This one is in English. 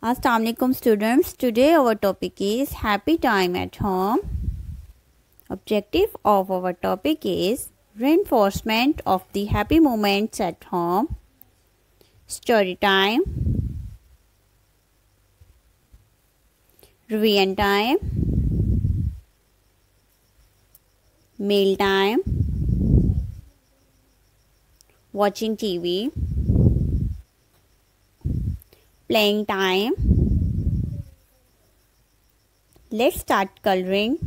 Assalamu alaikum students. Today our topic is happy time at home. Objective of our topic is reinforcement of the happy moments at home. Story time, revision time, meal time, watching TV, playing time. Let's start coloring.